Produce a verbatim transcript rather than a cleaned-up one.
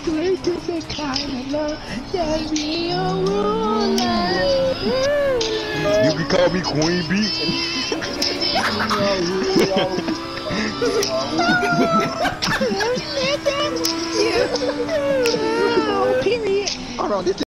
This is the kind of love that be a ruler. You can call me Queen Bee. Period. Hold on, this